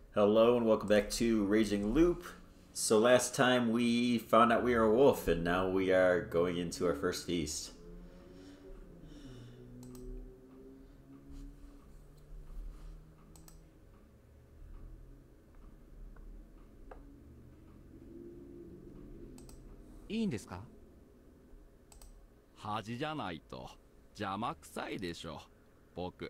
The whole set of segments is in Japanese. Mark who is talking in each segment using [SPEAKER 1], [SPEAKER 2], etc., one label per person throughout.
[SPEAKER 1] Hello and welcome back to Raging Loop. So last time we found out we are a wolf and now we are going into our first feast.
[SPEAKER 2] いいんですか？恥じゃないと邪魔くさいでしょ、僕。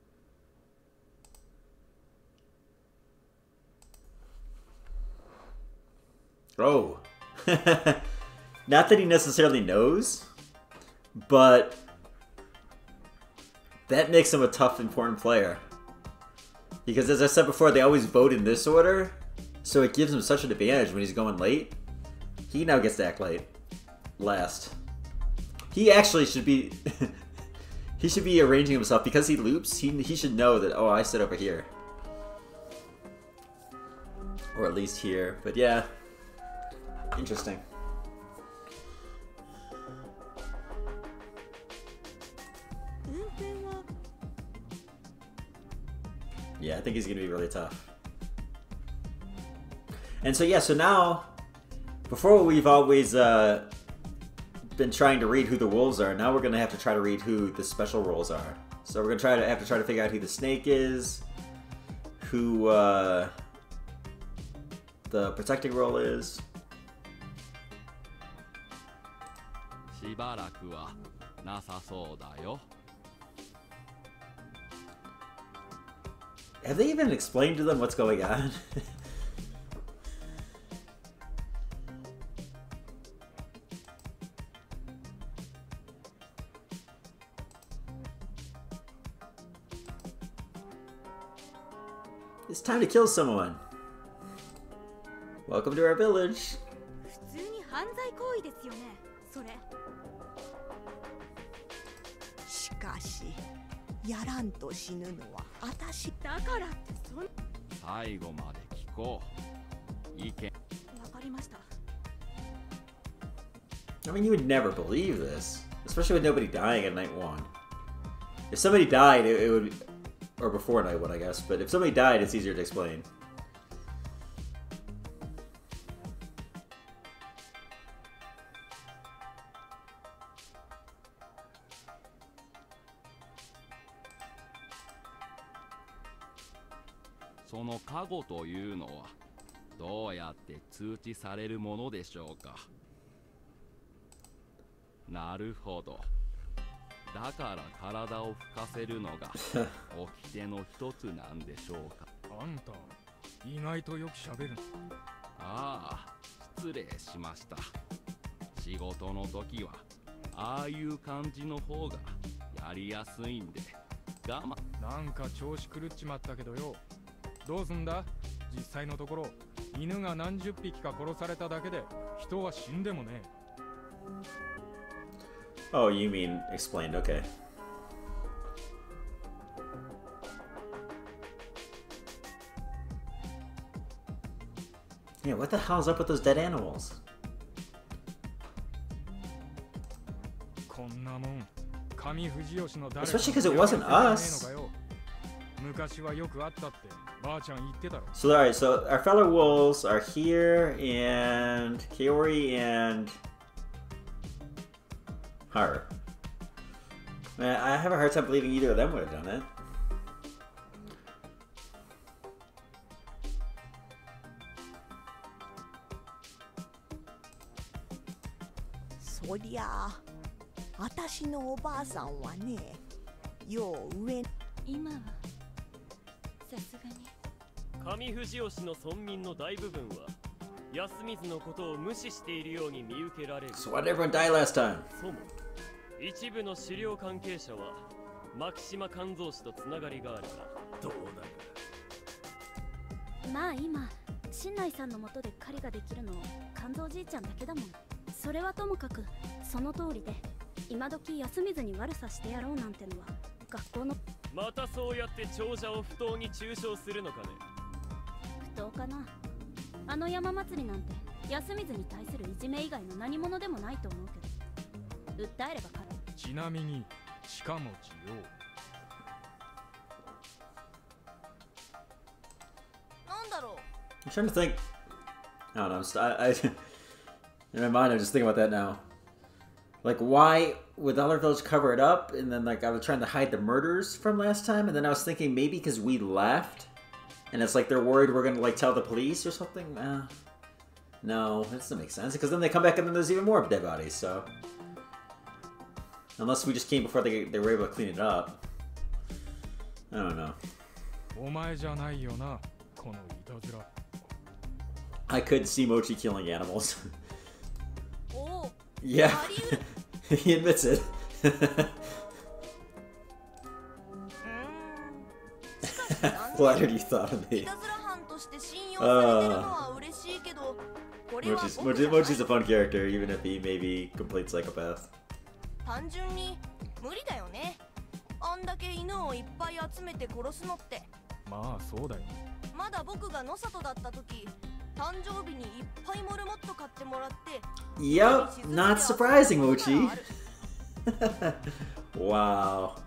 [SPEAKER 1] Oh. Not that he necessarily knows, but that makes him a tough, important player. Because as I said before, they always vote in this order, so it gives him such an advantage when he's going late. He now gets to act last. He actually should be... he should be arranging himself because he loops. He should know that, oh, I sit over here. Or at least here. But yeah. Interesting. Yeah, I think he's going to be really tough. And so yeah, so now, before we've always been trying to read who the wolves are, now we're going to have to try to read who the special roles are. So we're going to have to try to figure out who the snake is, who the protecting role is.
[SPEAKER 2] しばらくはなさそうだよ。
[SPEAKER 1] Have they even explained to them what's going on? It's time to kill someone. Welcome to our village.
[SPEAKER 3] 普通に犯罪行為ですよね、それ。
[SPEAKER 4] しかし、やらんと死ぬのは私
[SPEAKER 3] だからってそん。
[SPEAKER 2] 最後まで聞こう。意見。
[SPEAKER 3] わかりました。
[SPEAKER 1] I mean, you would never believe this, especially with nobody dying at night one. If somebody died, it would, or before night one, I guess. But if somebody died, it's easier to explain.
[SPEAKER 2] その過去というのはどうやって通知されるものでしょうか。なるほど。だから体を吹かせるのが掟の一つなんでしょうか。
[SPEAKER 5] あんた、意外とよくしゃべる。
[SPEAKER 2] ああ、失礼しました。仕事の時はああいう感じの方がやりやすいんで我慢。
[SPEAKER 5] なんか調子狂っちまったけどよ。どうすんだ？実際のところ、犬が何十匹か殺されただけで人は死んでもね。
[SPEAKER 1] Oh, you mean explained, okay. Yeah, what the hell's up with those dead animals?
[SPEAKER 5] こんなもん、上藤吉の誰か
[SPEAKER 1] Especially because it wasn't us.
[SPEAKER 5] 昔はよくあったってばあちゃん言ってたろ。
[SPEAKER 1] So alright, so our fellow wolves are here, and Kaori and Haru. Man, I have a hard time believing either of them would have done it.
[SPEAKER 4] そりゃあ、私のおばあさんはね、よう上。
[SPEAKER 3] 今はさすがに。
[SPEAKER 6] 上藤吉の村民の大部分は安水のことを無視しているように見受けられる。
[SPEAKER 1] So why did everyone die last time?
[SPEAKER 6] そも一部の狩猟関係者は牧島勘蔵氏とつながりがあるがどうだ。
[SPEAKER 3] まあ今、新内さんのもとで狩りができるの肝臓じいちゃんだけだもん。それはともかくその通りで、今時休みずに悪さしてやろうなんてのは学校の。
[SPEAKER 6] またそうやって長者を不当に中傷するのかね。
[SPEAKER 3] 不当かな。あの山祭りなんて休みずに対するいじめ以外の何者でもないと思うけど、訴えれば勝る。
[SPEAKER 5] ちなみに近持ちよ。
[SPEAKER 4] なんだろう。
[SPEAKER 1] I'm trying to think. I don't know. In my mind, I'm just thinking about that now. Like, why would Dollar Village cover it up? And then, like, I was trying to hide the murders from last time. And then I was thinking maybe because we left. And it's like they're worried we're going to, like, tell the police or something. No, that doesn't make sense. Because then they come back and then there's even more dead bodies, so. Unless we just came before they were able to clean it up. I don't know.
[SPEAKER 5] お前じゃないよな、このいたずら。
[SPEAKER 1] I could see Mochi killing animals.
[SPEAKER 4] おお、
[SPEAKER 1] Yeah,
[SPEAKER 4] あり得る。
[SPEAKER 1] he admits it.
[SPEAKER 4] しかし残
[SPEAKER 1] Flattered
[SPEAKER 4] 念。
[SPEAKER 1] you thought of
[SPEAKER 4] い
[SPEAKER 1] me.
[SPEAKER 4] たずら犯として信用されてるのは嬉しいけど、これは僕じゃない。
[SPEAKER 1] Mochi's a fun character, even if he may be a complete psychopath.
[SPEAKER 4] 単純に無理だよね。あんだけ犬をいっぱい集めて殺すのって。
[SPEAKER 5] まあそうだよ。
[SPEAKER 4] まだ僕が野里だった時、誕生日にいっぱいモルモット買ってもらって。
[SPEAKER 1] Yep, not surprising, Mochi. Wow.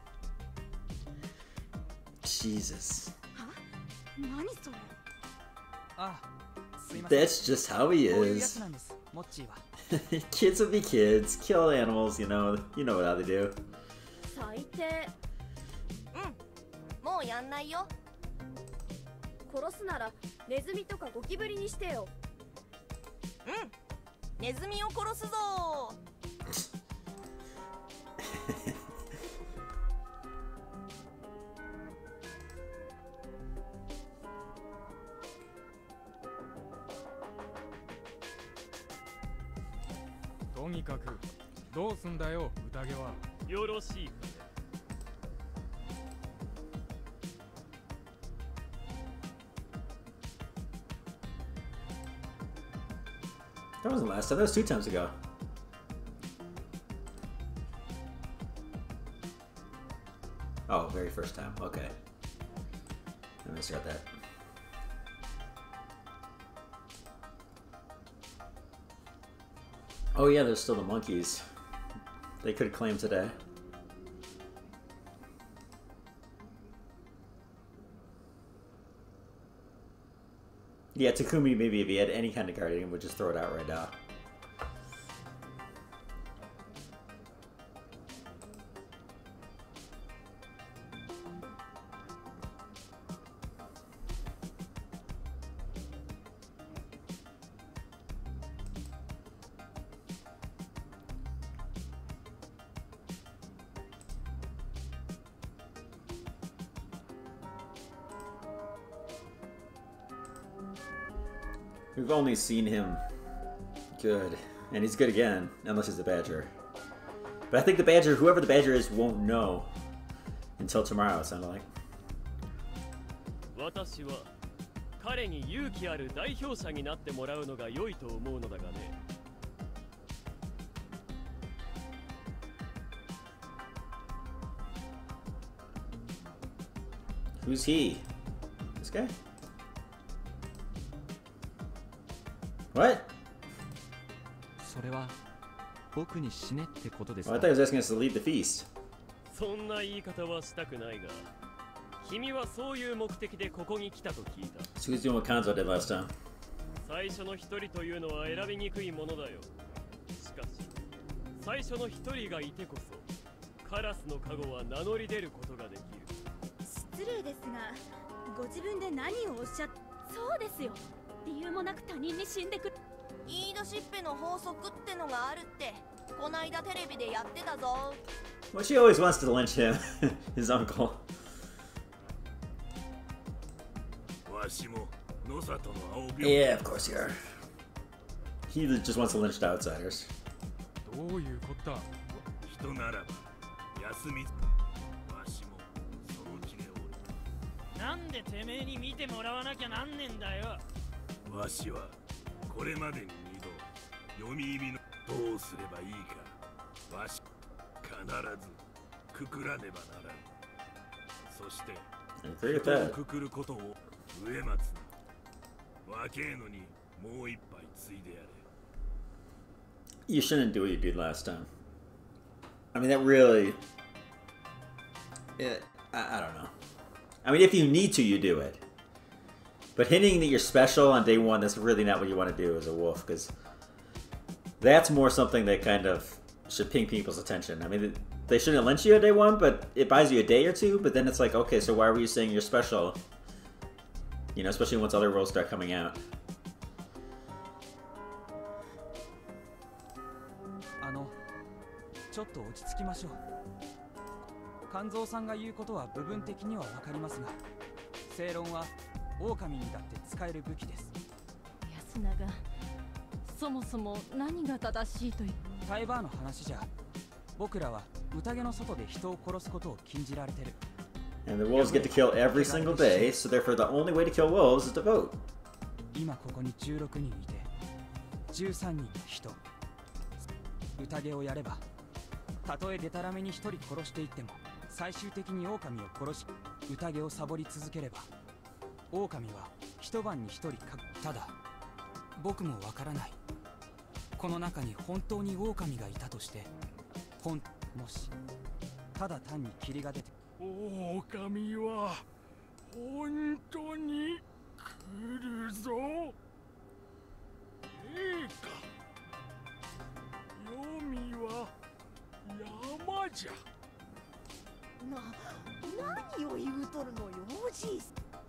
[SPEAKER 1] Jesus.
[SPEAKER 3] 何それ。
[SPEAKER 7] あ、すいません。
[SPEAKER 1] That's just how he
[SPEAKER 7] こういうやつ
[SPEAKER 1] is.
[SPEAKER 7] なんです、モッチーは。
[SPEAKER 1] Kids will be kids, kill animals, you know how they do.
[SPEAKER 3] 最低。
[SPEAKER 4] もうやんないよ。
[SPEAKER 3] 殺すならネズミとかゴキブリにしてよ。
[SPEAKER 4] ネズミを殺すぞ。
[SPEAKER 5] とにかくどうすんだよ、宴は。
[SPEAKER 6] よろしいか。
[SPEAKER 1] That wasn't last time, that was 2 times ago. Oh, very first time, okay. I misread that. Oh yeah, there's still the monkeys. They could claim today. Yeah, Takumi, maybe if he had any kind of guardian, would just throw it out right now. We've only seen him good, and he's good again, unless he's the Badger. But I think the Badger, whoever the Badger is, won't know until tomorrow, it sounded like.
[SPEAKER 6] 私は彼に勇気ある代表者になってもらうのが良いと思うのだがね。
[SPEAKER 1] Who's he? This guy? What?
[SPEAKER 2] それは僕に死ねってことです
[SPEAKER 1] Well, I
[SPEAKER 2] か
[SPEAKER 1] thought he was asking us to lead the feast.
[SPEAKER 6] そんな言い方はしたくないが、君はそういう目的でここに来たと聞いた。
[SPEAKER 1] So he's doing what Kanzo did last time.
[SPEAKER 6] 最初の一人というのは選びにくいものだよ。しかし、最初の一人がいてこそ、カラスのカゴは名乗り出ることができる。
[SPEAKER 3] 失礼ですが、ご自分で何をおっしゃっ。そうですよ。理由もなく他人に死んでくる。
[SPEAKER 4] 言い出しっぺの法則ってのがあるって、こないだテレビでやってたぞ。
[SPEAKER 1] Well, she always wants to lynch him, his uncle.
[SPEAKER 8] わしも野里の青病
[SPEAKER 1] Yeah, of course you are. He just wants to lynch the outsiders.
[SPEAKER 5] どういうこった。
[SPEAKER 8] 人ならば休みわしもその気でおる。
[SPEAKER 9] なんでてめえに見てもらわなきゃなんねんだよ。
[SPEAKER 8] わしはこれまでに2度読み意味のどうすればいいかわし必ずくくらねばならん。そして
[SPEAKER 1] I agree with
[SPEAKER 8] 人を
[SPEAKER 1] that.
[SPEAKER 8] くくることを植松に若えのにもう一杯ついでやれ。
[SPEAKER 1] You shouldn't do what you did last time. I mean, that really... I don't know. I mean, if you need to, you do it. But hinting that you're special on day one, that's really not what you want to do as a wolf, because that's more something that kind of should ping people's attention. I mean, they shouldn't lynch you on day one, but it buys you a day or two, but then it's like, okay, so why were you saying you're special? You know, especially once other roles start coming out.
[SPEAKER 7] ちょっと落ち着きましょう。肝臓さんが言うことは部分的にはわかりますが、正論は狼にだって使える武器です。
[SPEAKER 10] 安永、そもそも何が正しいと言う。
[SPEAKER 7] タイバーの話じゃ、僕らは宴の外で人を殺すことを禁じられてる。
[SPEAKER 1] And the wolves get to kill every single day, so therefore the only way to kill wolves is to vote.
[SPEAKER 7] 今ここに16人いて、13人の人。宴をやれば、たとえデタラメに1人殺していっても、最終的に狼を殺し、宴をサボり続ければ、狼は一晩に1人ただ、僕もわからない。この中に本当に狼がいたとして、もしただ単に霧が出て、
[SPEAKER 8] 狼は本当に来るぞ。黄泉は山じゃ。
[SPEAKER 4] 何を言うとるのよ、おじいさ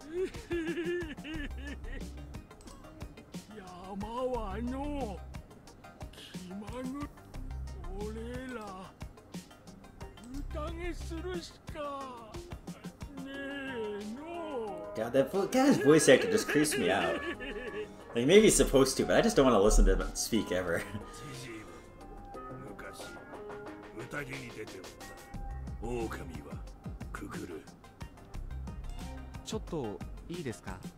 [SPEAKER 8] ん。山はの気まぐ俺ら宴するしかねえの。
[SPEAKER 1] God, that guy's voice actor just creeps me out. Like, maybe he's supposed to, but I just don't want to listen to him speak ever.
[SPEAKER 8] 昔宴に出ておった狼はくぐる。
[SPEAKER 11] ちょっといいですか。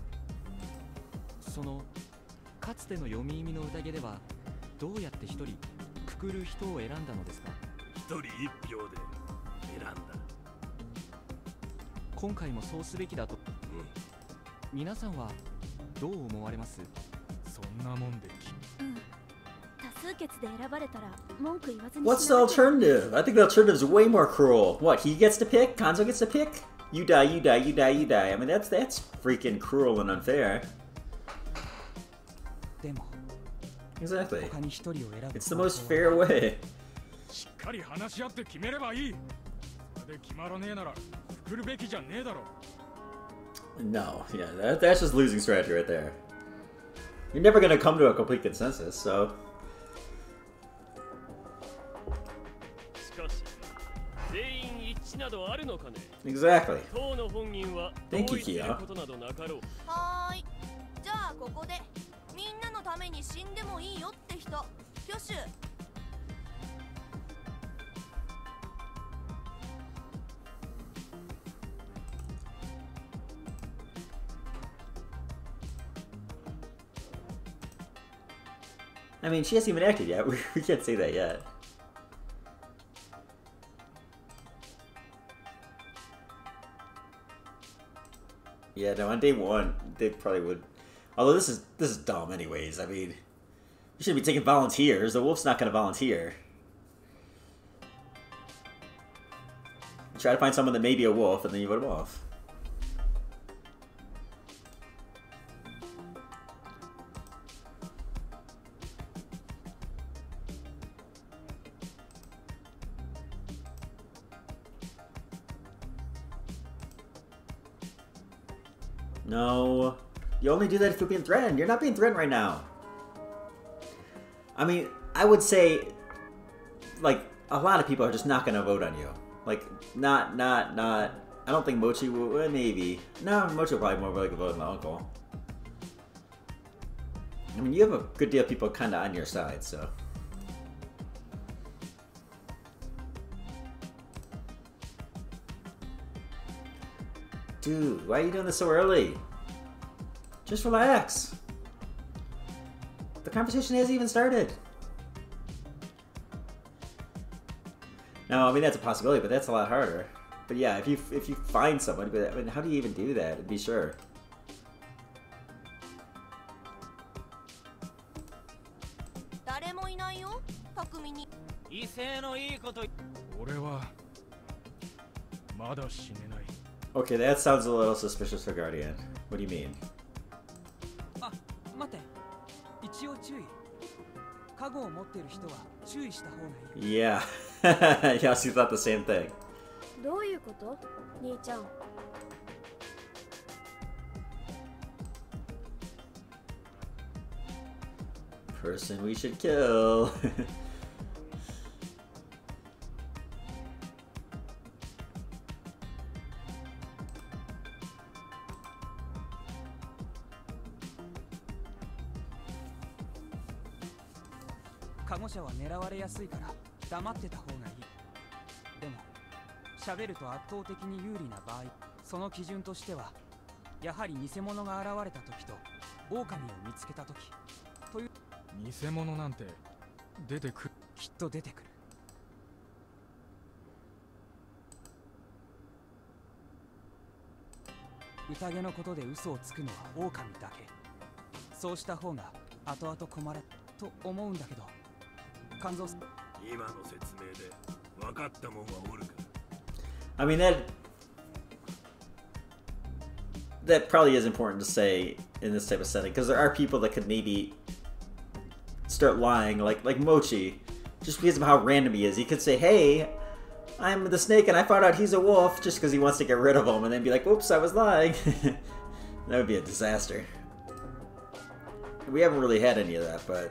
[SPEAKER 11] そのかつての読み意味の宴ではどうやって一人くくる人を選んだのですか。
[SPEAKER 8] 一人一票で選んだ。
[SPEAKER 11] 今回もそうすべきだと。皆さんはどう思われます。
[SPEAKER 5] そんなもんで
[SPEAKER 3] 多数決で選ばれたら文句言わずに。
[SPEAKER 1] What's the alternative? I think the alternative is way more cruel. What, he gets to pick? Kanzo gets to pick? You die, you die, you die, you die. I mean, that's freaking cruel and unfair.
[SPEAKER 7] でも
[SPEAKER 1] Exactly.
[SPEAKER 7] 他に一人を選ぶ。
[SPEAKER 1] It's the most fair way.
[SPEAKER 5] しっかり話し合って決めればいい。それで決まらねえならくくるべきじゃねえだろ。
[SPEAKER 1] No, yeah, that's just losing strategy right there. You're never gonna come to a complete consensus, so.
[SPEAKER 6] しかし全員一致などあるのかね。
[SPEAKER 1] Exactly.
[SPEAKER 6] 当の本人は
[SPEAKER 1] Thank
[SPEAKER 6] 同
[SPEAKER 1] you,
[SPEAKER 6] 意する
[SPEAKER 1] Kia.
[SPEAKER 6] ことなどなかろう。
[SPEAKER 12] はーい。じゃあここでみんなのために死んでもいいよって人、挙手。
[SPEAKER 1] I mean, she hasn't even acted yet. We can't say that yet. Yeah, no, on day one, they probably would. Although this is dumb anyways. I mean, you shouldn't be taking volunteers. The wolf's not going to volunteer. You try to find someone that may be a wolf, and then you vote him off. No. You only do that if you're being threatened. You're not being threatened right now. I mean, I would say, like, a lot of people are just not going to vote on you. Like, not. I don't think Mochi will, well, maybe. No, Mochi will probably more likely vote than the uncle. I mean, you have a good deal of people kind of on your side, so. Dude, why are you doing this so early? Just relax. The conversation hasn't even started. No, I mean that's a possibility, but that's a lot harder. But yeah, if you find someone, but I mean, how do you even do that? To be sure. Okay, that sounds a little suspicious for Guardian. What do you mean?
[SPEAKER 7] 待って、一応注意。カゴを持っている人は注意した方がいい。
[SPEAKER 1] Yeah. Yasuo thought the same thing.
[SPEAKER 3] どういうこと？兄ちゃん。
[SPEAKER 1] Person we should kill.
[SPEAKER 7] カゴ車は狙われやすいから黙ってた方がいい。でも喋ると圧倒的に有利な場合、その基準としてはやはり偽物が現れた時と狼を見つけた時という。
[SPEAKER 5] 偽物なんて出てくる。
[SPEAKER 7] きっと出てくる。宴のことで嘘をつくのは狼だけ。そうした方が後々困ると思うんだけど、肝臓。
[SPEAKER 8] 今の説明で分かったもんはおるか。
[SPEAKER 1] I mean that probably is important to say in this type of setting, because there are people that could maybe start lying, like Mochi, just because of how random he is. He could say, "Hey, I'm the snake, and I found out he's a wolf," just because he wants to get rid of him, and then be like, "Oops, I was lying." That would be a disaster. We haven't really had any of that, but.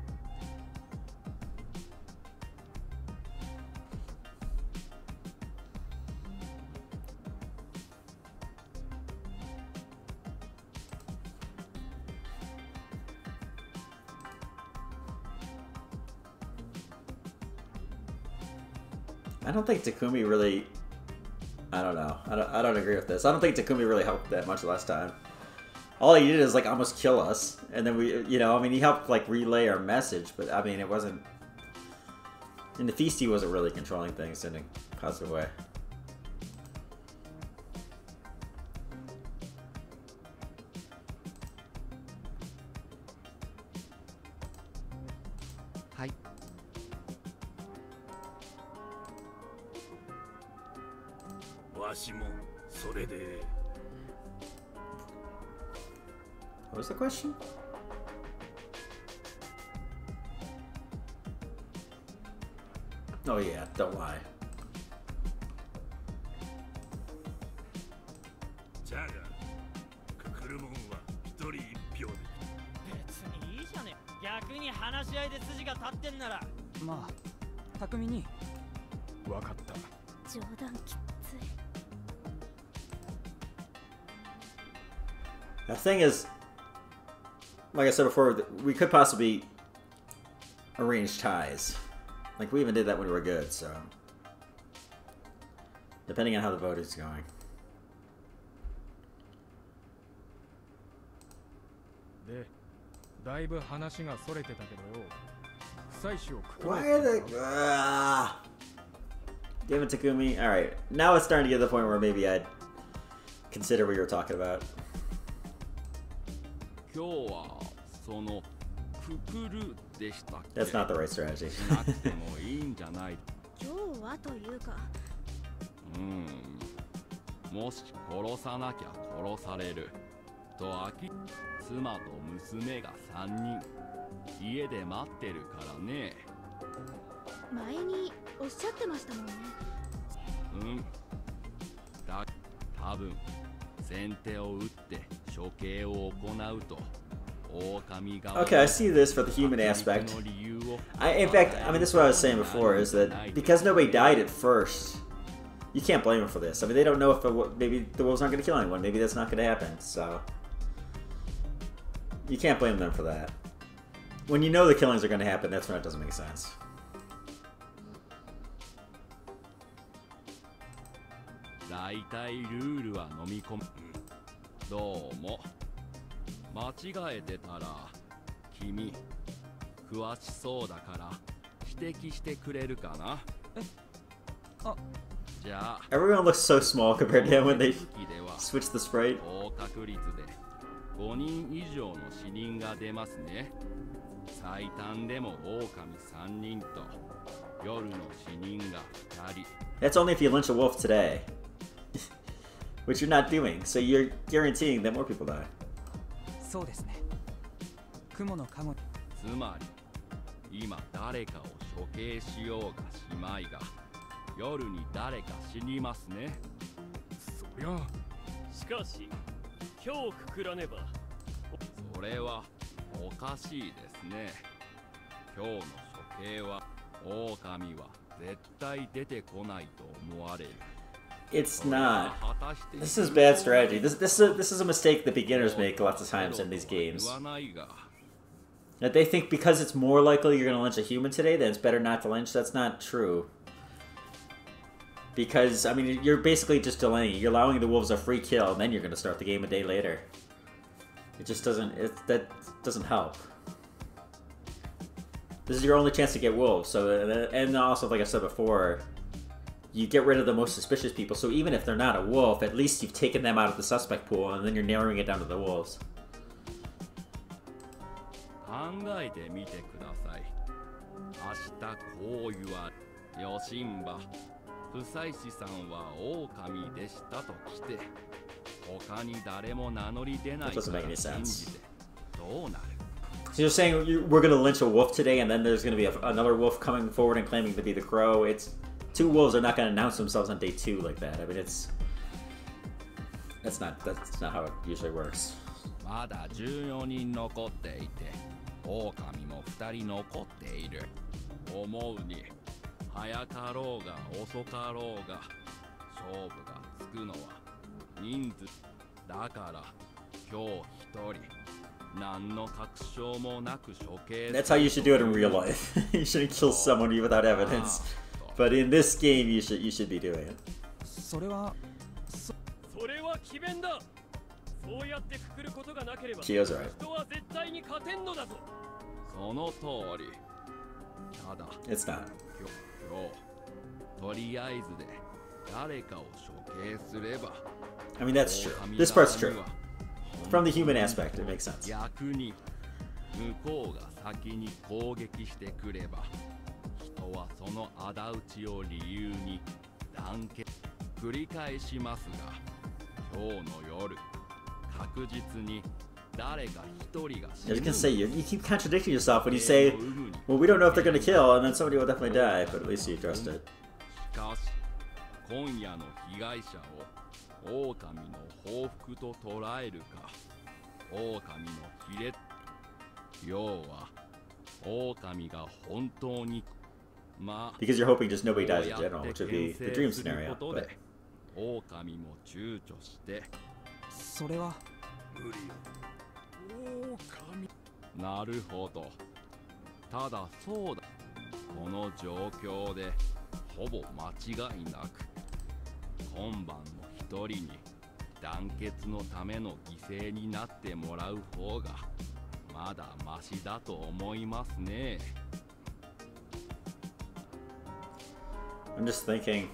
[SPEAKER 1] I don't think Takumi really. I don't know. I don't agree with this. I don't think Takumi really helped that much last time. All he did is like almost kill us, and then we, you know, I mean, he helped like relay our message, but I mean, it wasn't. In the feast, he wasn't really controlling things in a positive way.
[SPEAKER 2] Hi.
[SPEAKER 1] What was the question? Oh yeah, don't lie.
[SPEAKER 8] じゃが、ククルモンは一人一票で。
[SPEAKER 9] 別にいいじゃね。逆に話し合いで筋が立ってんなら。
[SPEAKER 7] まあ、匠に。
[SPEAKER 5] わかった。
[SPEAKER 3] 冗談きつい。
[SPEAKER 1] The thing is, like I said before, we could possibly arrange ties. Like, we even did that when we were good, so. Depending on how the vote is going. Why are they... Damn it, Takumi. Alright, now it's starting to get to the point where maybe I'd consider what you were talking about.
[SPEAKER 2] 今日はそのくくるでしたっけ。
[SPEAKER 1] That's not the right strategy.
[SPEAKER 2] しなくてもいいんじゃない。
[SPEAKER 3] 今日はというか。
[SPEAKER 2] もし殺さなきゃ殺されると妻と娘が3人家で待ってるからね。
[SPEAKER 3] 前におっしゃってましたもんね。
[SPEAKER 2] だ多分先手を打って処刑を行うと。
[SPEAKER 1] Okay, I see this for the human aspect. In fact, I mean, this is what I was saying before, is that because nobody died at first, you can't blame them for this. I mean, they don't know if maybe the wolves aren't going to kill anyone. Maybe that's not going to happen, so you can't blame them for that. When you know the killings are going to happen, that's when it doesn't make sense.
[SPEAKER 2] 大体ルールは飲み込む。どうも。間違えてたら君詳しそうだから指摘してくれるかな。じゃあ
[SPEAKER 1] Everyone looks so small compared to him when they switch the sprite.
[SPEAKER 2] 高確率で5人以上の死人が出ますね。最短でも狼3人と夜の死人が2人。
[SPEAKER 1] That's only if you lynch a wolf today. Which you're not doing, so you're guaranteeing that more people die.
[SPEAKER 7] そうですね。 雲の加護
[SPEAKER 2] つまり今誰かを処刑しようがしまいが夜に誰か死にますね。
[SPEAKER 5] そりゃ
[SPEAKER 6] しかし今日くくらねば。
[SPEAKER 2] それはおかしいですね。今日の処刑は狼は絶対出てこないと思われる。
[SPEAKER 1] It's not. This is bad strategy. This is a mistake that beginners make lots of times in these games. That they think because it's more likely you're going to lynch a human today, then it's better not to lynch. That's not true. Because, I mean, you're basically just delaying. You're allowing the wolves a free kill, and then you're going to start the game a day later. It just doesn't... that doesn't help. This is your only chance to get wolves. So, and also, like I said before, you get rid of the most suspicious people. So even if they're not a wolf, at least you've taken them out of the suspect pool, and then you're narrowing it down to the wolves.
[SPEAKER 2] 考えてみてください。明日こう言われ、ヨシンバ、不妻子さんは狼でしたと来て、他に誰も名乗り出ないから信じてどうなる？
[SPEAKER 1] So you're saying we're going to lynch a wolf today, and then there's going to be another wolf coming forward and claiming to be the crow. It's two wolves are not going to announce themselves on day 2 like that. I mean, that's not how it usually works.
[SPEAKER 2] まだ14人残っていて、狼も2人残っている。思うに、早かろうが遅かろうが、勝負がつくのは人数だから、今日1人。
[SPEAKER 1] That's how you should do it in real life. You shouldn't kill someone without evidence. But in this game, you should be doing it.
[SPEAKER 6] それは詭弁だ。そうやってくくることがなければ、人は絶対に勝てんのだぞ。
[SPEAKER 2] その通り。ただ、
[SPEAKER 1] It's not.
[SPEAKER 2] 今日とりあえずで誰かを処刑すれば。
[SPEAKER 1] I mean, that's true. This part's true. From the human aspect, it makes sense.
[SPEAKER 2] 逆に向こうが先に攻撃してくれば、人はその仇討ちを理由に団結繰り返しますが、今日の夜確実に誰か一人が死ぬ。
[SPEAKER 1] I was gonna say you keep contradicting yourself when you say, "Well, we don't know if they're gonna kill," and then somebody will definitely die. But at least you addressed it.
[SPEAKER 2] しかし今夜の被害者を狼の報復と捉えるか、狼のひれ、要は狼が本当に、まあ、
[SPEAKER 1] because you're hoping just nobody dies in general, which would be the dream scenario. But
[SPEAKER 2] 狼も躊躇して、
[SPEAKER 7] それは
[SPEAKER 8] 無理よ。
[SPEAKER 2] 狼。なるほど。ただそうだ。この状況でほぼ間違いなく、今晩の一人に団結のための犠牲になってもらう方がまだマシだと思いますね。
[SPEAKER 1] I'm just thinking.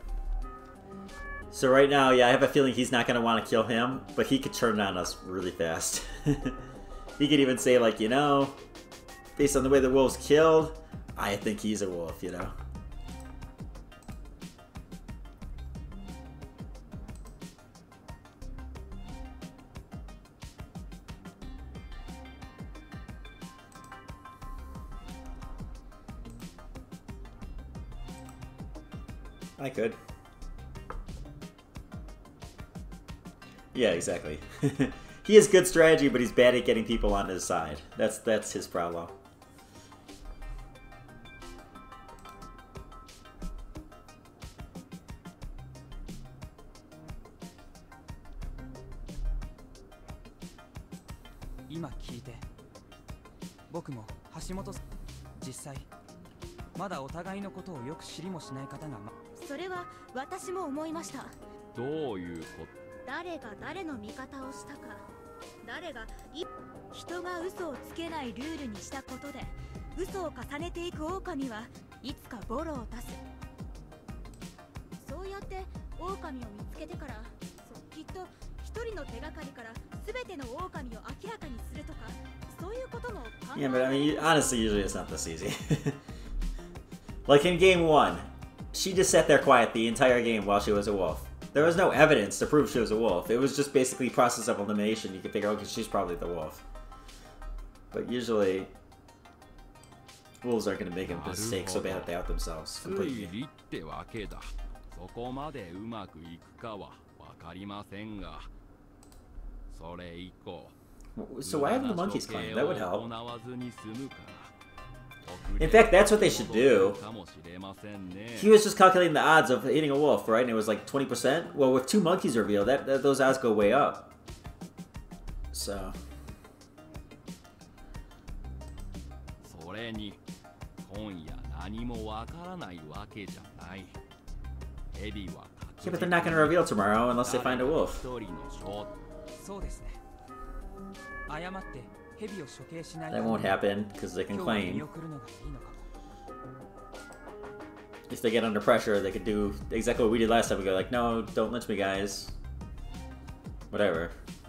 [SPEAKER 1] So right now, yeah, I have a feeling he's not going to want to kill him, but he could turn on us really fast. He could even say, like, you know, based on the way the wolf's killed, I think he's a wolf, you know? I could. Yeah, exactly. He has good strategy, but he's bad at getting people on his side. That's his problem.
[SPEAKER 7] Ima 聞いて、僕も橋本実際まだお互いのことをよく知りもしない方が
[SPEAKER 3] それは私も思いました。
[SPEAKER 2] どういうこと？
[SPEAKER 3] 誰が誰の味方をしたか、誰が人が嘘をつけないルールにしたことで嘘を重ねていく狼はいつかボロを出す。そうやって狼を見つけてから、きっと一人の手がかりから全ての狼を明らかにするとか、そういうことも考え。
[SPEAKER 1] Yeah, but I mean, honestly, usually it's not this easy. Like in game 1, she just sat there quiet the entire game while she was a wolf. There was no evidence to prove she was a wolf. It was just basically process of elimination. You could figure, okay, she's probably the wolf. But usually, wolves aren't going to make a mistake so bad that they out themselves completely.
[SPEAKER 2] 推理ってわけだ。そこまでうまくいくかはわかりませんが、それ以降、
[SPEAKER 1] So why haven't the monkeys climbed? That would help.
[SPEAKER 2] 行わずに済むから。
[SPEAKER 1] In fact, that's what they should do. He was just calculating the odds of hitting a wolf, right? And it was like 20%. Well, with 2 monkeys revealed, those odds go way up. So.
[SPEAKER 2] それに今夜何もわからないわけじゃない。エビは
[SPEAKER 1] Yeah, but they're not going to reveal tomorrow unless they find a wolf.
[SPEAKER 7] そうですね。誤って蛇を処刑しない。
[SPEAKER 1] That won't happen because they can claim. If they get under pressure, they could do exactly what we did last time. We go like, no, don't lynch me, guys. Whatever.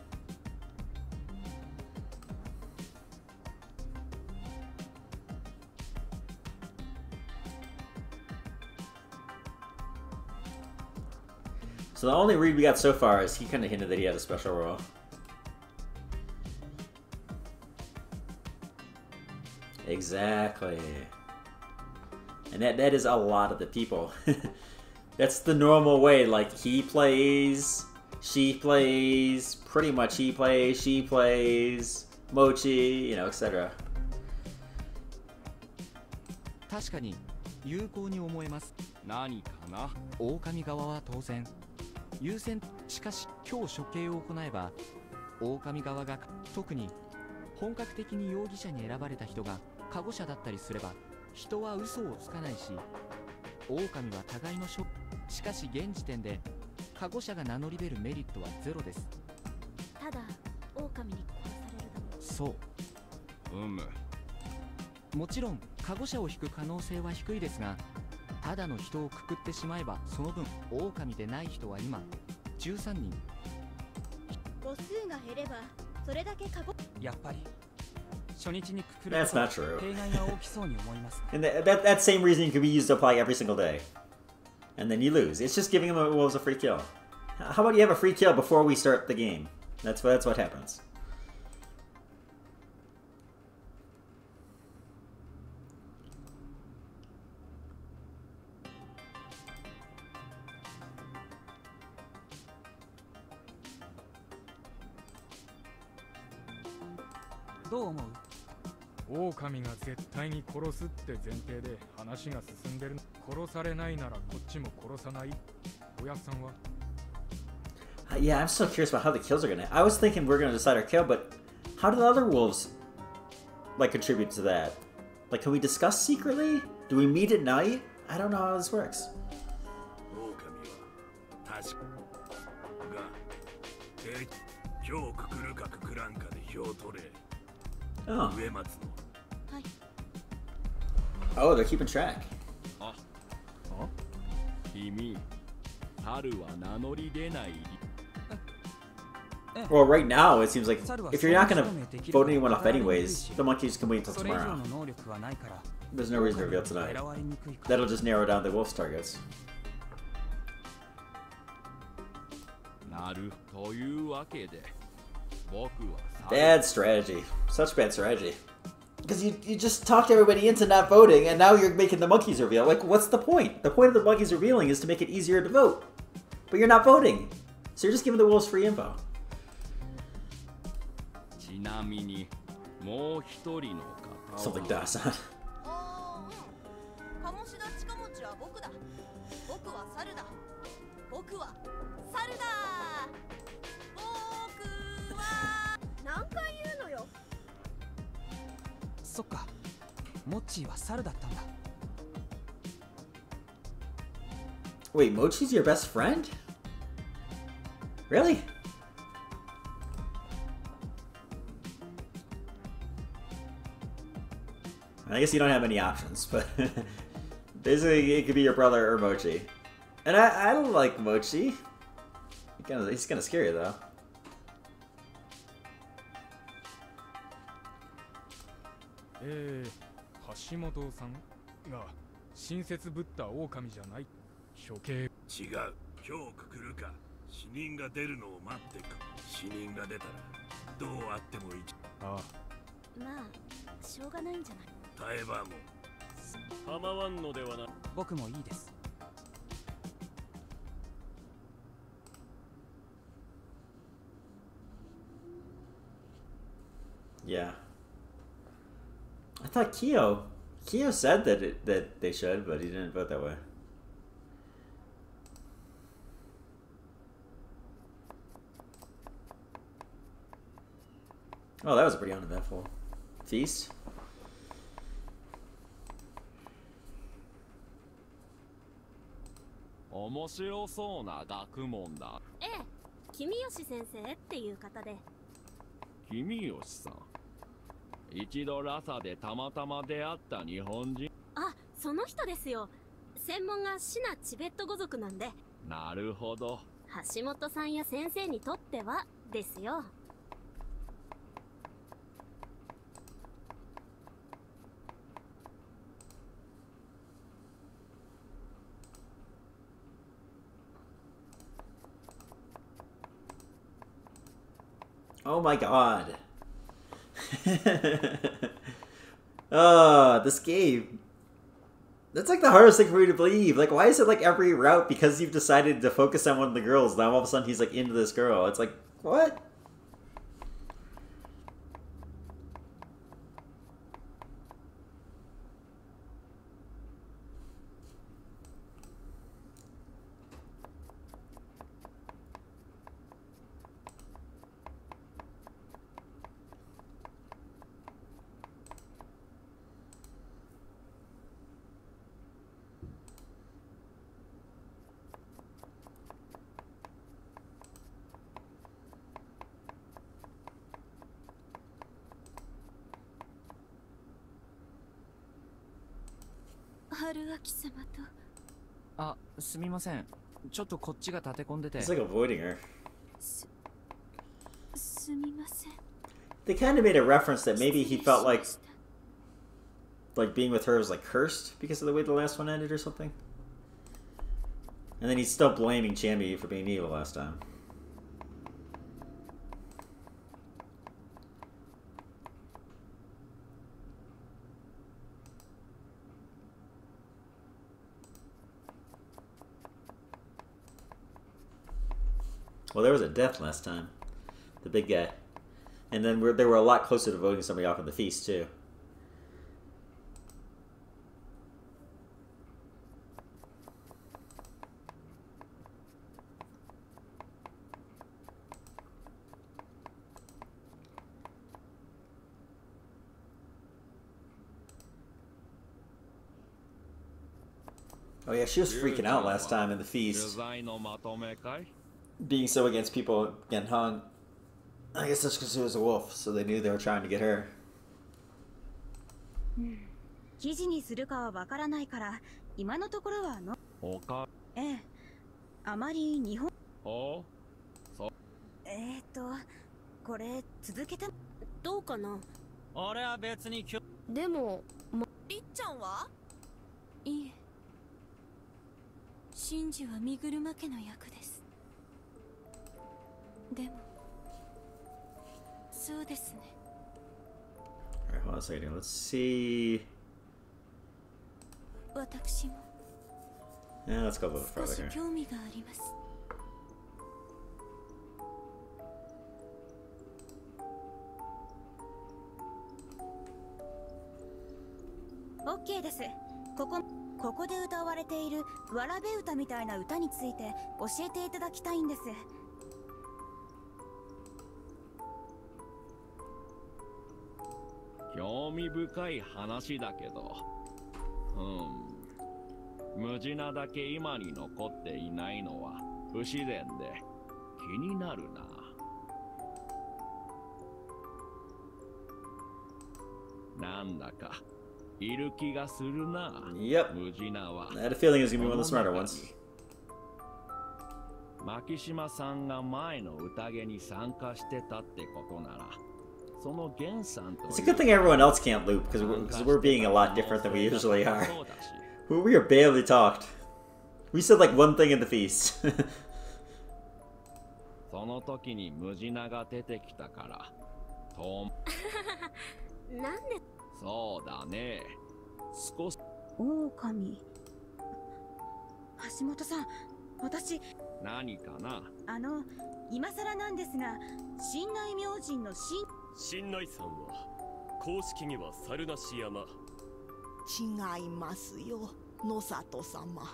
[SPEAKER 1] So the only read we got so far is he kind of hinted that he had a special role. Exactly. And that is a lot of the people. That's the normal way. Like, he plays, she plays, pretty much he plays, she plays, Mochi, you know, etc.
[SPEAKER 11] 確かに有効に思えます。
[SPEAKER 2] 何かな。
[SPEAKER 11] 狼側は当然優先。しかし今日処刑を行えば狼側が特に本格的に容疑者に選ばれた人がカゴ者だったりすれば人は嘘をつかないし狼は互いのしかし現時点でカゴ者が名乗り出るメリットはゼロです。
[SPEAKER 3] ただ狼に殺されるだもん。
[SPEAKER 11] そう。もちろんカゴ者を引く可能性は低いですがただの人をくくってしまえばその分狼でない人は今13人。
[SPEAKER 3] 母数が減ればそれだけカゴ。
[SPEAKER 7] やっぱり初日にくくる
[SPEAKER 1] That's not true.
[SPEAKER 7] 弊害が大きそうに思います。
[SPEAKER 1] And that same reasoning could be used to apply every single day. And then you lose. It's just giving them wolves a free kill. How about you have a free kill before we start the game? That's what happens.
[SPEAKER 7] What do you think?
[SPEAKER 5] 狼が絶対に殺すって前提で話が進んでる。殺されないならこっちも殺さない。おやさんは
[SPEAKER 1] Yeah, I'm so curious about how the kills are gonna. I was thinking we're gonna decide our kill, but how do the other wolves like contribute to that? Like, can we discuss secretly? Do we meet at night? I don't know how this works.
[SPEAKER 8] 狼は確かが今日くくるかくくらんかで票取れ。
[SPEAKER 1] Oh.
[SPEAKER 8] 上松の。
[SPEAKER 1] Oh, they're keeping track.
[SPEAKER 2] 君、猿は名乗り出ない。
[SPEAKER 1] Well, right now, it seems like if you're not going to vote anyone off anyways, the monkeys can wait until tomorrow. There's no reason to reveal tonight. That'll just narrow down the wolf's targets.
[SPEAKER 2] なるというわけで、僕は
[SPEAKER 1] Bad strategy. Such bad strategy. Because you just talked everybody into not voting, and now you're making the monkeys reveal. Like, what's the point? The point of the monkeys revealing is to make it easier to vote. But you're not voting. So you're just giving the wolves free info.
[SPEAKER 2] ちなみにもう一人の方は
[SPEAKER 1] Something Dawson.
[SPEAKER 12] 鴨志田近持は僕だ。僕は猿だ。僕は猿だ。僕は何回言うのよ。
[SPEAKER 7] そっか。モッチーは猿だったんだ。
[SPEAKER 1] Wait, Mochi's your best friend? Really? I guess you don't have any options, but basically it could be your brother or Mochi. And I don't like Mochi. He's kind of scary though.
[SPEAKER 5] Eh, 橋本さんが新設ぶった狼じゃない。処刑。
[SPEAKER 8] 違う。今日くくるか。死人が出るのを待ってく。死人が出たらどうあってもいい。
[SPEAKER 5] ああ、
[SPEAKER 3] まあしょうがないんじゃない。
[SPEAKER 8] 耐えばも
[SPEAKER 6] 構わんのではな。
[SPEAKER 7] 僕もいいです。
[SPEAKER 1] Yeah. I thought Kyo said that they should, but he didn't vote that way. Oh, that was pretty uneventful. Feast?
[SPEAKER 2] 面白そうな学問だ。
[SPEAKER 3] ええ、君吉先生っていう方で。
[SPEAKER 2] 君吉さん。一度ラサでたまたま出会った日本人。
[SPEAKER 3] あ、その人ですよ。専門がシナチベット語族なんで。
[SPEAKER 2] なるほど。
[SPEAKER 3] 橋本さんや先生にとってはですよ。
[SPEAKER 1] Oh my god. This game. That's like the hardest thing for me to believe. Like, why is it like every route because you've decided to focus on one of the girls, now all of a sudden he's like into this girl? It's like, what?
[SPEAKER 11] あ、すみません。ちょっとこっちが立て込んでて。
[SPEAKER 1] It's like avoiding her.
[SPEAKER 3] すみません。
[SPEAKER 1] They kind of made a reference that maybe he felt like being with her was like cursed because of the way the last one ended or something. And then he's still blaming Chambi for being evil last time. Well, there was a death last time. The big guy. And then they were a lot closer to voting somebody off in the feast, too. Oh yeah, she was freaking out last time in the feast. Being so against people getting hung. I guess that's because she was a wolf, so they knew they were trying to get her.
[SPEAKER 13] 記事にするかはわからないから今のところはええ、あまり日本これ続けて
[SPEAKER 3] どうかな。
[SPEAKER 9] 俺は別に
[SPEAKER 12] でもりっちゃんはい
[SPEAKER 3] え、シンジは身車家の役です。でもそうですね。
[SPEAKER 1] Alright, hold on a second. Let's see.
[SPEAKER 3] 私も
[SPEAKER 1] Yeah, let's go a little
[SPEAKER 3] 少
[SPEAKER 1] further
[SPEAKER 3] し
[SPEAKER 1] here.
[SPEAKER 3] 興味があります。
[SPEAKER 13] オッケーです。ここで歌われているわらべ歌みたいな歌について教えていただきたいんです。
[SPEAKER 2] 興味深い話だけど、ムジナだけ今に残っていないのは不自然で気になるな。なんだかいる気がするな。
[SPEAKER 1] Yep.
[SPEAKER 2] ムジナは。
[SPEAKER 1] I had a feeling it was gonna be one of the smarter ones.
[SPEAKER 2] 牧島さんが前の宴に参加してたってことなら。
[SPEAKER 1] It's a good thing everyone else can't loop, because we're being a lot different than we usually are. We are barely talked. We said like one thing in the feast.
[SPEAKER 2] その時にムジナが出てきたから。
[SPEAKER 3] なんで。
[SPEAKER 2] そうだね。少し。
[SPEAKER 13] 狼。橋本さん、私。
[SPEAKER 2] 何かな。
[SPEAKER 13] 今更なんですが、新内明神の
[SPEAKER 6] 新内さんは公式には猿なし山。
[SPEAKER 4] 違いますよ、野里様。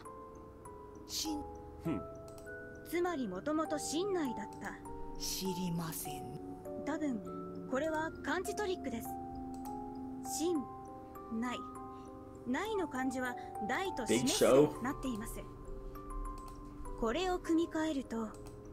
[SPEAKER 13] つまりもともと新内だった。
[SPEAKER 4] 知りません。
[SPEAKER 13] 多分これは漢字トリックです。新内内の漢字は大と示すとなっています。これを組み替えると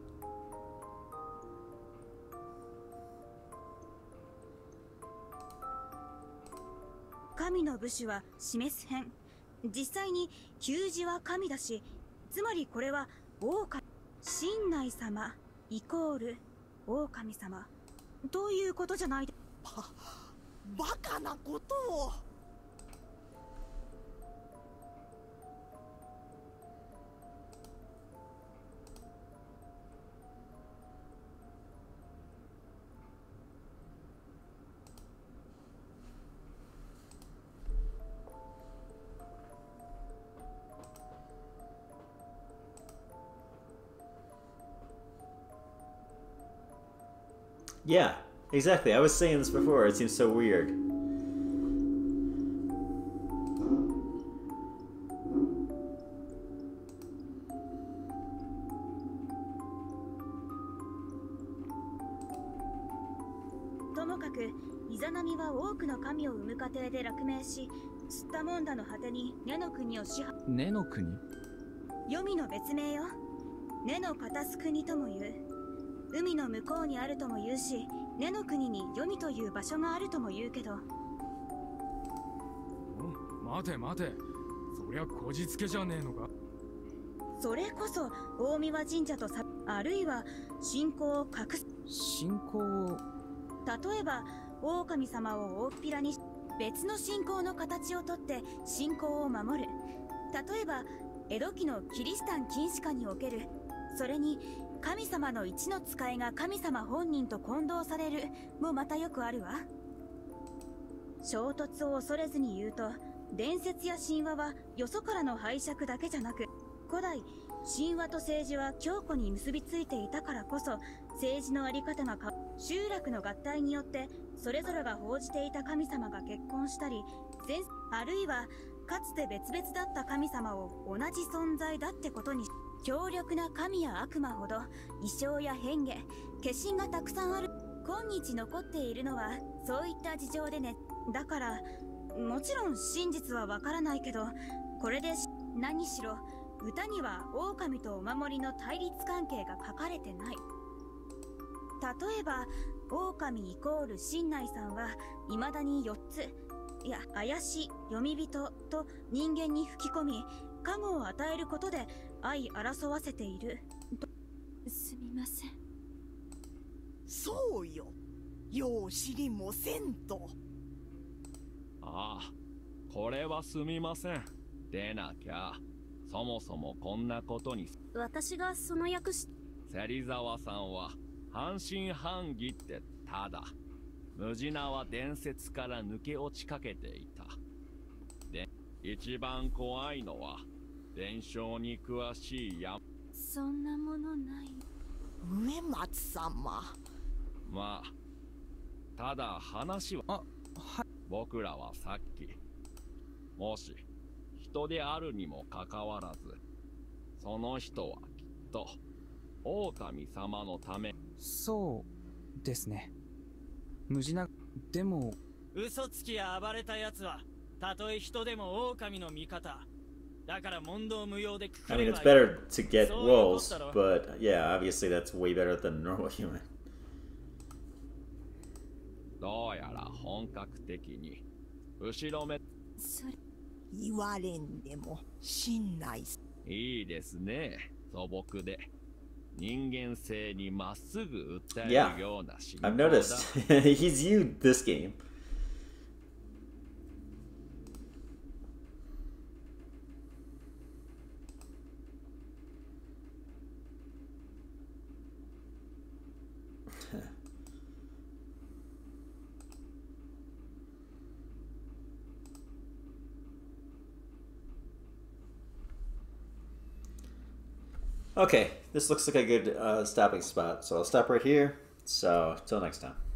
[SPEAKER 13] 神の武士は示す編。実際に旧字は神だし、つまりこれは狼。新内様イコール狼様ということじゃないで。
[SPEAKER 4] バカなことを。
[SPEAKER 1] Yeah, exactly. I was saying this before. It seems so weird.
[SPEAKER 13] ともかくイザナミは多くの神を生む過程で落命し、スッタモンダの果てに根の国を支配。
[SPEAKER 11] 根の国？
[SPEAKER 13] 黄泉の別名よ。根の片す国とも言う。海の向こうにあるとも言うし、根の国に黄泉という場所があるとも言うけど。
[SPEAKER 5] 待て待て、そりゃこじつけじゃねえのか。
[SPEAKER 13] それこそ大神神社とあるいは信仰を隠す。
[SPEAKER 7] 信仰を。
[SPEAKER 13] 例えば狼様を大っぴらにし、別の信仰の形をとって信仰を守る。例えば江戸期のキリシタン禁止下における。それに神様の一の使いが神様本人と混同されるもまたよくあるわ。衝突を恐れずに言うと、伝説や神話はよそからの拝借だけじゃなく、古代神話と政治は強固に結びついていたからこそ、政治のあり方が集落の合体によってそれぞれが奉じていた神様が結婚したり、あるいはかつて別々だった神様を同じ存在だってことに。強力な神や悪魔ほど異象や変化、化身がたくさんある。今日残っているのはそういった事情でね。だからもちろん真実はわからないけど、これで何しろ歌には狼とお守りの対立関係が書かれてない。例えば狼イコール新内さんは未だに4つ、いや怪しい読み人と人間に吹き込み、加護を与えることで相争わせていると。すみません。
[SPEAKER 4] そうよ、よう知りもせんと。
[SPEAKER 2] ああ、これはすみません。でなきゃそもそもこんなことに。
[SPEAKER 3] 私がその役
[SPEAKER 2] 芹沢さんは半信半疑ってただ、ムジナは伝説から抜け落ちかけていた。で、一番怖いのは伝承に詳しい
[SPEAKER 3] そんなものない。
[SPEAKER 4] 上松様。
[SPEAKER 2] まあ、ただ話は、僕らはさっき、もし人であるにもかかわらず、その人はきっと狼様のため。
[SPEAKER 7] そうですね。無事な。でも
[SPEAKER 9] 嘘つきや暴れたやつはたとえ人でも狼の味方だから問答無用でくく
[SPEAKER 1] I
[SPEAKER 9] れ
[SPEAKER 1] mean,
[SPEAKER 9] ば
[SPEAKER 1] it's
[SPEAKER 9] いい。
[SPEAKER 1] better to get wolves, but yeah, obviously that's way better than normal human.
[SPEAKER 2] どうやら本格的に後ろめ。
[SPEAKER 4] 言われんでも信頼。
[SPEAKER 2] いいですね、素朴で人間性にまっすぐ訴え
[SPEAKER 1] Yeah,
[SPEAKER 2] るような信仰
[SPEAKER 1] I've
[SPEAKER 2] だ。
[SPEAKER 1] noticed. He's used this game. Okay, this looks like a good stopping spot, so I'll stop right here. So, till next time.